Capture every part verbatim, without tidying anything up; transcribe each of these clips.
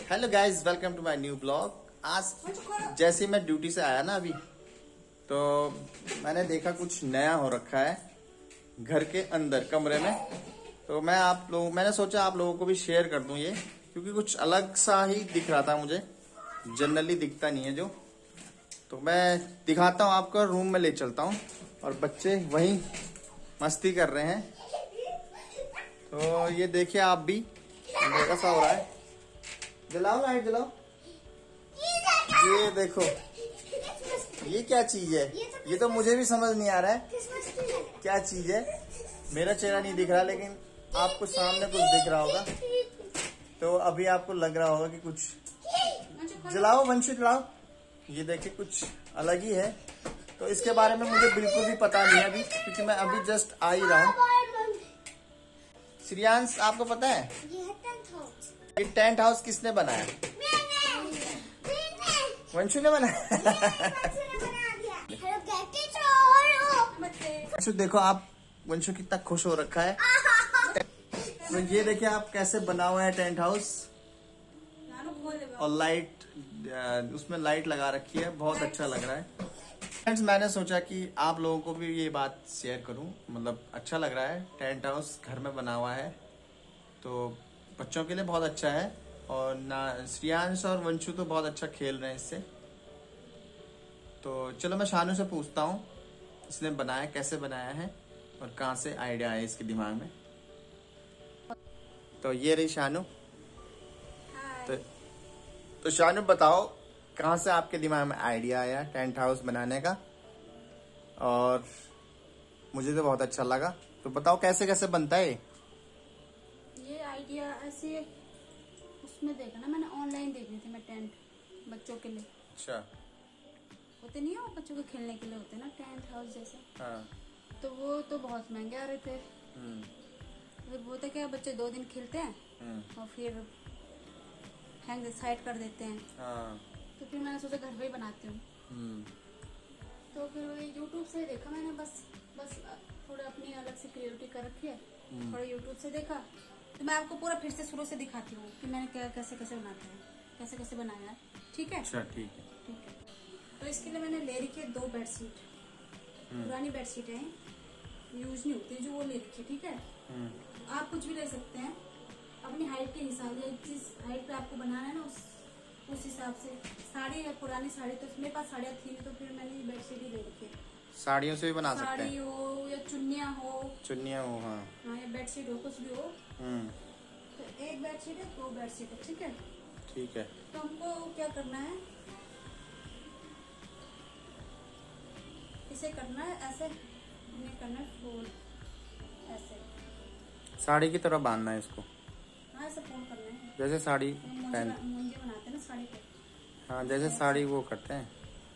Hello guys, welcome to my new blog. आज जैसे मैं ड्यूटी से आया ना अभी, तो मैंने देखा कुछ नया हो रखा है घर के अंदर कमरे में। तो मैं आप लोग मैंने सोचा आप लोगों को भी शेयर कर दूं ये, क्योंकि कुछ अलग सा ही दिख रहा था मुझे, जनरली दिखता नहीं है जो। तो मैं दिखाता हूँ आपको, रूम में ले चलता हूँ और बच्चे वहीं मस्ती कर रहे हैं। तो ये देखिए आप भी, कैसा हो रहा है। जलाओ लाइट, जलाओ। ये देखो, ये क्या चीज है, ये तो मुझे भी समझ नहीं आ रहा है क्या चीज है। मेरा चेहरा नहीं दिख रहा, लेकिन आपको सामने कुछ दिख रहा होगा। तो अभी आपको लग रहा होगा कि कुछ। जलाओ वंशु, जलाओ। ये देखिए कुछ अलग ही है। तो इसके बारे में मुझे बिल्कुल भी पता नहीं है अभी, क्योंकि मैं अभी जस्ट आ ही रहा हूँ। श्रियांश, आपको पता है ये टेंट हाउस किसने बनाया? वंशु ने बनाया। वंशु देखो आप, वंशु कितना खुश हो रखा है। तो ये देखिए आप कैसे बना हुआ है टेंट हाउस, और लाइट, उसमें लाइट लगा रखी है, बहुत अच्छा लग रहा है। फ्रेंड्स, मैंने सोचा कि आप लोगों को भी ये बात शेयर करूं, मतलब अच्छा लग रहा है। टेंट हाउस घर में बना हुआ है, तो बच्चों के लिए बहुत अच्छा है। और ना श्रियांश और वंशु तो बहुत अच्छा खेल रहे हैं इससे। तो चलो मैं शानू से पूछता हूँ इसने बनाया, कैसे बनाया है और कहाँ से आइडिया आया इसके दिमाग में। तो ये रही शानू। तो, तो शानू बताओ, कहाँ से आपके दिमाग में आइडिया आया टेंट हाउस बनाने का? और मुझे तो बहुत अच्छा लगा। तो बताओ कैसे कैसे बनता है ये आइडिया? ऐसे उसमें देखा ना मैंने, ऑनलाइन देख रही थी मैं टेंट बच्चों के लिए। अच्छा। होते नहीं है वो बच्चों के खेलने के लिए होते हैं ना टेंट हाउस जैसे। हाँ। तो वो तो बहुत महंगे आ रहे थे। तो वो तो क्या, बच्चे दो दिन खेलते हैं और फिर हैंग साइड कर देते हैं। हाँ। तो फिर मैंने सोचा घर पे ही बनाती हूँ। तो फिर यूट्यूब से देखा मैंने, बस बस थोड़ा अपनी अलग से क्रिएटिविटी कर रखी है। थोड़ा यूट्यूब से देखा, तो मैं आपको पूरा फिर से शुरू से दिखाती हूँ कि मैंने क्या कैसे कैसे बनाते हैं, कैसे कैसे बनाया है। ठीक है? अच्छा, ठीक है। ठीक है। तो इसके लिए मैंने ले रखी है दो बेडशीट। पुरानी बेडशीट है, यूज नहीं होती, जो वो ले रखी है। ठीक है? आप कुछ भी ले सकते हैं अपनी हाइट के हिसाब से, जिस हाइट पे आपको बनाना है ना उस उस हिसाब से। साड़ी है, पुरानी साड़ी, तो मेरे पास साड़ियाँ थी, तो फिर मैंने बेडशीट ही ले रखी है। साड़ियों से भी बना सकते हैं? साड़ी हो या चुन्नियाँ हो। चुन्नियाँ हो, हाँ। हाँ, या बेडशीट हो, कुछ भी हो। तो एक बेडशीट है, दो बेडशीट है। ठीक है? ठीक है। तो हमको क्या करना है, इसे करना है ऐसे, नहीं करना है फोल्ड, ऐसे साड़ी की तरह बांधना है इसको। हाँ, ऐसे फोल्ड करना है, जैसे साड़ी पहन मुंजे बनाते हैं ना साड़ी पे। हाँ, जैसे साड़ी वो करते हैं,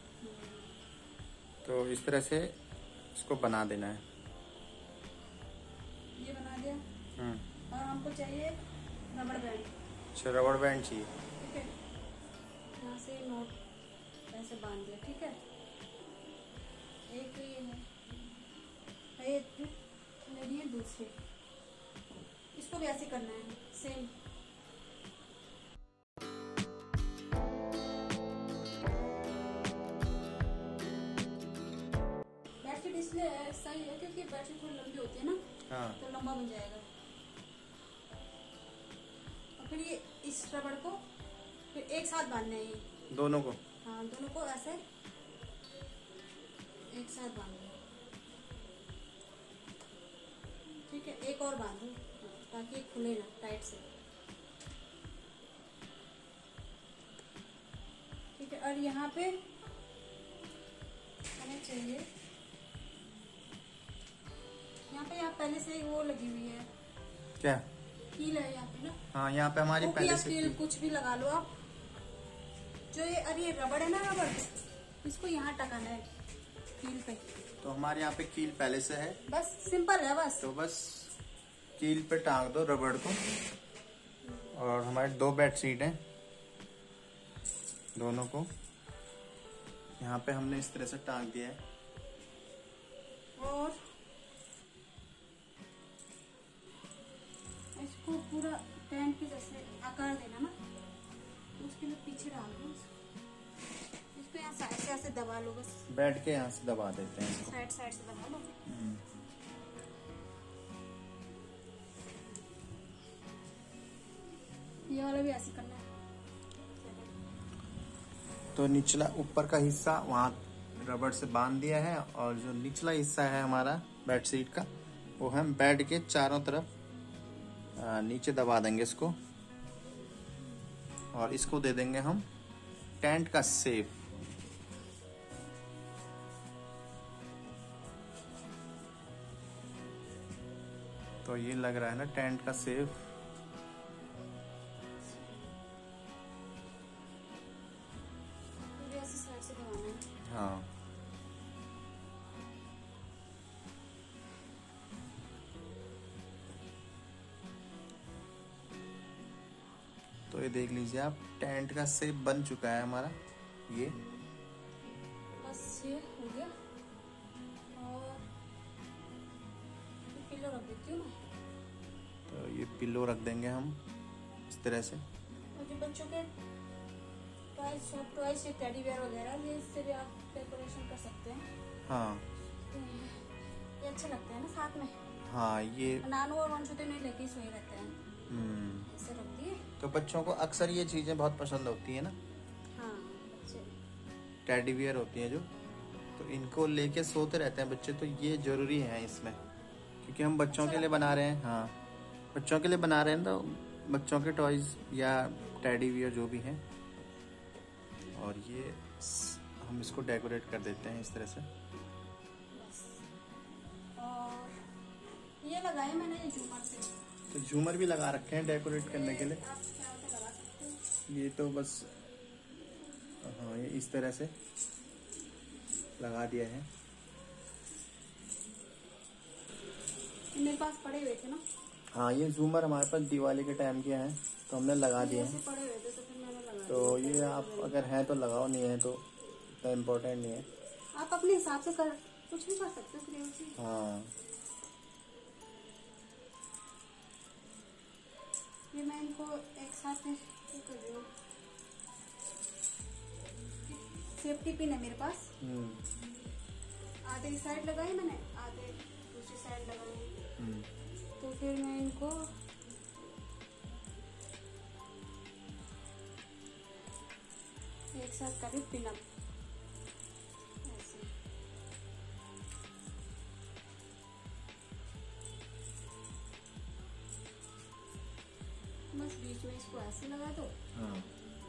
तो इस तरह से इसको बना देना है। ये बना दिया। और हमको चाहिए रबड़ बैंड। अच्छा, रबड़ बैंड चाहिए। ठीक है? यहाँ से नोट ऐसे बांध दिया। ठीक है? एक ये है, एक ले लिए दूसरे, इसको भी ऐसे करना है सेम। बेडशीट इसलिए सही है क्योंकि बेडशीट थोड़ी लंबी होती है ना। हाँ। तो लंबा बन जाएगा। और फिर ये इस रबड़ को फिर एक साथ बांधना है, ये दोनों को। हाँ, दोनों को ऐसे एक साथ बांधना। ठीक है? एक और बांधो ताकि ये खुले ना टाइट से। ठीक है? और यहाँ पे हमें चाहिए, यहाँ पे यहाँ पहले से वो लगी हुई है। क्या? कील है यहाँ पे ना। हाँ, यहाँ पे हमारी पहले से कील, कुछ भी लगा लो आप। जो ये, अरे ये रबड़ है ना, रबड़ इसको यहाँ टकाना है कील पे। तो हमारे यहाँ पे कील पहले से है, बस सिंपल है बस। तो बस कील पे टांग दो रबड़ को। और हमारे दो बेडशीट हैं, दोनों को यहाँ पे हमने इस तरह से टांग दिया है। और इसको पूरा टेंट के जैसे आकार देना ना। उसके मैं पीछे डाल दूँ इसको, यहाँ साइड से ऐसे दबा लो बस। बैठ के यहाँ से दबा देते हैं इसको। साइड साइड से दबा लो। ये वाला भी ऐसे करना है। तो निचला ऊपर का हिस्सा वहाँ रबड़ से बांध दिया है, और जो निचला हिस्सा है हमारा बेडशीट का, वो हम बेड के चारों तरफ नीचे दबा देंगे इसको, और इसको दे देंगे हम टेंट का शेप। तो ये लग रहा है ना टेंट का शेप। हाँ, तो ये देख लीजिए आप, टेंट का शेप बन चुका है हमारा। ये बस ये हो गया। और पिलो रख देती हूँ मैं। तो ये पिलो रख देंगे हम इस तरह से। और जो बच्चों के toys, soft toys, teddy bear वगैरह, ये इससे भी आप डेकोरेशन कर सकते हैं। हाँ, ये अच्छे लगते हैं ना साथ में। हाँ, ये नानू और वंशु तो नहीं लेके सोए रहते हैं। हम्म ऐसे रख दिए। तो बच्चों को अक्सर ये चीजें बहुत पसंद होती है ना। हाँ, बच्चे टेडी बियर होती है जो, तो इनको लेके सोते रहते हैं बच्चे। तो ये जरूरी है इसमें, क्योंकि हम बच्चों के लिए बना रहे हैं। हाँ, बच्चों के लिए बना रहे हैं, तो बच्चों के टॉयज या टेडी बियर जो भी हैं, और ये हम इसको डेकोरेट कर देते हैं इस तरह से। और ये लगाए मैंने ये झूमर से। तो झूमर भी लगा रखे हैं डेकोरेट करने के लिए। आप क्या होता लगा सकते हैं। ये तो बस, हाँ, ये इस तरह से लगा दिया है। मेरे पास पड़े हुए थे ना। हाँ, ये झूमर हमारे पास दिवाली के टाइम के हैं, तो हमने लगा दिए हैं। पड़े हुए थे तो फिर मैंने लगा तो ये आप अगर हैं तो लगाओ, नहीं है तो इतना इम्पोर्टेंट नहीं है। आप अपने हिसाब से कर कुछ भी कर सकते हो क्रिएटिव। हाँ, ये मैं इनको एक साथ में कर रही हूँ। सेफ्टी पिन है मेरे पास। आधे इस साइड लगाई मैंने, आधे दूसरी साइड लगाई। तो फिर मैं इनको एक साथ कर रही पिन अप ऐसे। बस बीच में इसको ऐसे लगा दो। हाँ।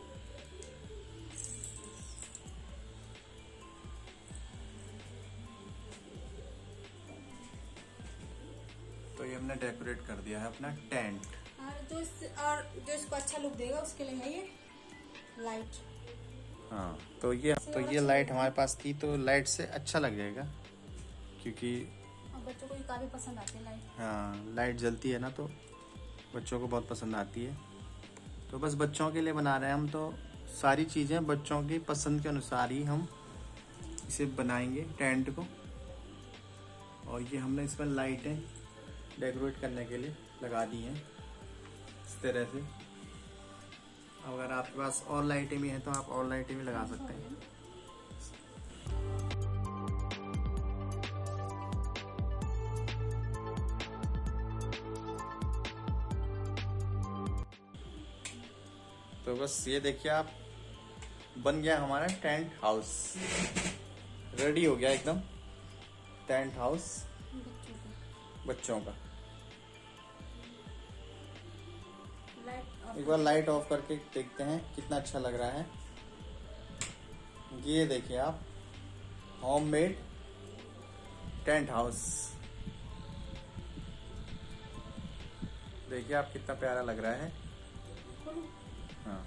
तो ये हमने डेकोरेट कर दिया है अपना टेंट। और जो इस, और जो इसको अच्छा लुक देगा उसके लिए है ये लाइट। हाँ, तो ये तो ये लाइट हमारे पास थी, तो लाइट से अच्छा लग जाएगा, क्योंकि और बच्चों को ये काफी पसंद आती है लाइट। हाँ, लाइट जलती है ना, तो बच्चों को बहुत पसंद आती है। तो बस बच्चों के लिए बना रहे हैं हम, तो सारी चीज़ें बच्चों की पसंद के अनुसार ही हम इसे बनाएंगे टेंट को। और ये हमने इसमें लाइटें डेकोरेट करने के लिए लगा दी हैं इस तरह से। अगर आपके पास और लाइटें भी हैं तो आप और लाइटें भी लगा सकते हैं। तो बस ये देखिए आप, बन गया हमारा टेंट हाउस, रेडी हो गया एकदम टेंट हाउस बच्चों का। एक बार लाइट ऑफ करके देखते हैं कितना अच्छा लग रहा है। ये देखिए आप, होममेड टेंट हाउस, देखिए आप कितना प्यारा लग रहा है। हाँ,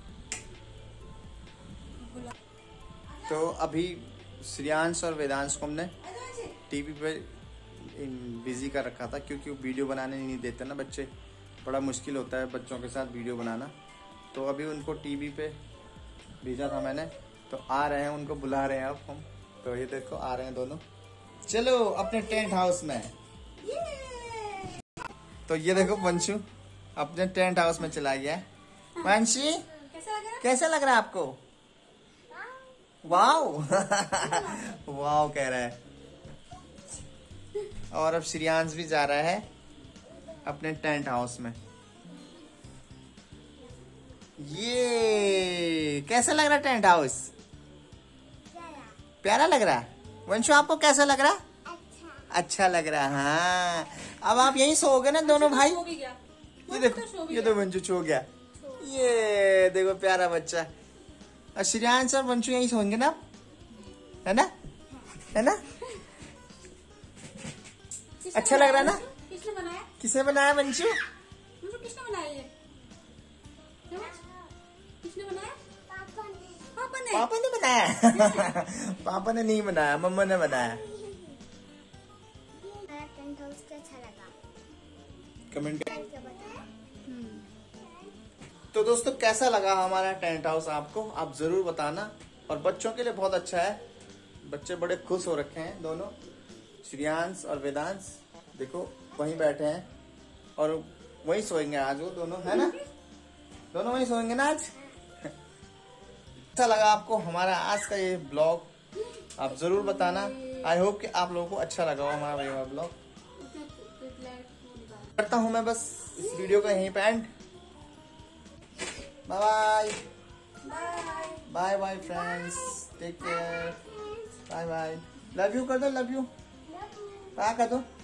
तो अभी श्रेयांश और वेदांश को हमने टीवी पे बिजी कर रखा था, क्योंकि वो वीडियो बनाने नहीं देते ना बच्चे। बड़ा मुश्किल होता है बच्चों के साथ वीडियो बनाना। तो अभी उनको टीवी पे भेजा था मैंने, तो आ रहे हैं, उनको बुला रहे हैं अब हम। तो ये देखो आ रहे हैं दोनों, चलो अपने टेंट हाउस में। तो ये देखो वंशु अपने टेंट हाउस में चला गया है। वंशी कैसा लग रहा है? कैसा लग रहा है आपको? वाओ वाओ कह रहा है। और अब श्रियांश भी जा रहा है अपने टेंट हाउस में। ये कैसा लग रहा है टेंट हाउस? प्यारा लग रहा है। वंशु आपको कैसा लग रहा है? अच्छा, अच्छा लग रहा है। हाँ, अब आप यहीं सोओगे ना दोनों भाई? सो भी गया। ये देखो, ये तो वंशु सो गया। ये देखो प्यारा बच्चा। और श्रियांश और वंशु यहीं सोएंगे ना, है ना, है ना? अच्छा लग रहा है ना? किसने बनाया? किसने बनाया वंशु? वंशु किसने बनाया ये? किसने बनाया? पापा ने। पापा ने? पापा ने बनाया पापा ने नहीं बनाया, मम्मा ने बनाया। टेंट हाउस कैसा लगा? कमेंट कर। तो दोस्तों कैसा लगा हमारा टेंट हाउस आपको, आप जरूर बताना। और बच्चों के लिए बहुत अच्छा है, बच्चे बड़े खुश हो रखे हैं दोनों, श्रियांश और वेदांश। देखो वहीं बैठे हैं और वहीं सोएंगे आज वो दोनों, है ना? दोनों वहीं सोएंगे ना आज। अच्छा लगा आपको हमारा आज का ये ब्लॉग, आप जरूर बताना। आई होप कि आप लोगों को अच्छा लगा हो हमारा ये ब्लॉग। करता हूँ मैं बस इस वीडियो का यहीं पे end. Bye bye bye bye friends, take care, bye bye. Love you कर दो, लव यू। क्या कर दो।